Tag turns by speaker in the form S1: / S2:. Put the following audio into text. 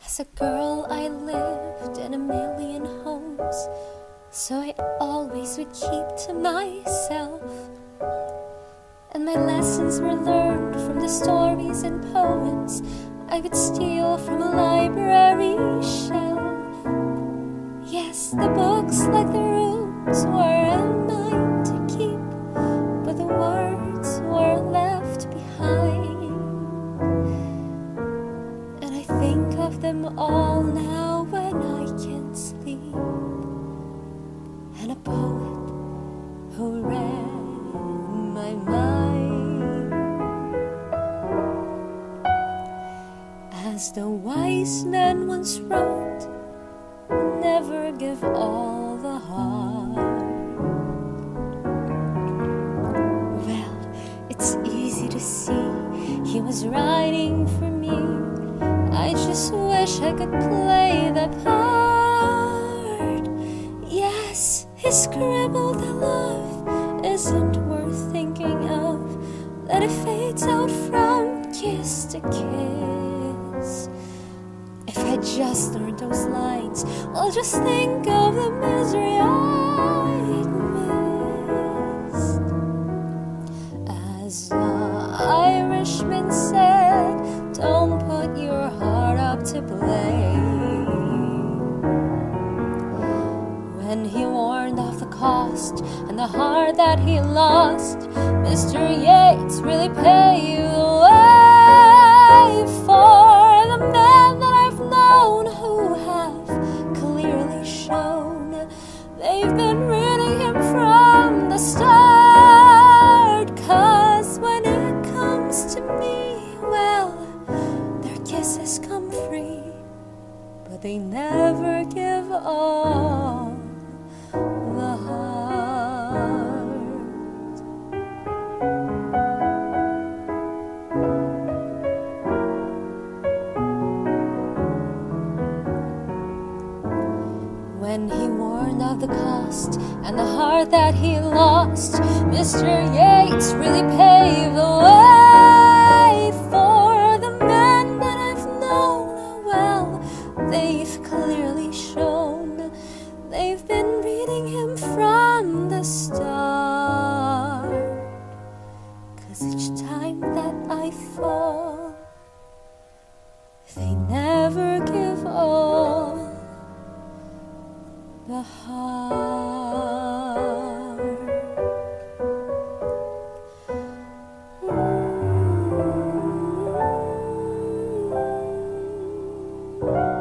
S1: As a girl I lived in a million homes, so I always would keep to myself. And my lessons were learned from the stories and poems I would steal from a library shelf. Yes, the books like the rooms were mine to keep, but the words were left behind. And I think of them all now when I can't sleep, and a poet who read my mind. As the wise man once wrote, never give all the heart. Well, it's easy to see he was writing for me. I just wish I could play that part. Yes, he scribbled that love isn't worth thinking of, that it fades out from kiss to kiss. If I just learned those lines, well, just think of the misery I'd missed. As the Irishman said, don't put your heart up to play. When he warned of the cost and the heart that he lost, Mr. Yeats really paved the way for the men that I've known who have clearly shown they've been reading him from the start. 'Cause when it comes to me, well, their kisses come free, but they never give all the heart. When he warned of the cost and the heart that he lost, Mr. Yeats really paved the way for the men that I've known. Well, they've clearly shown they've been reading him from the start. 'Cause each time that I fall, they never give all the heart. Mm-hmm.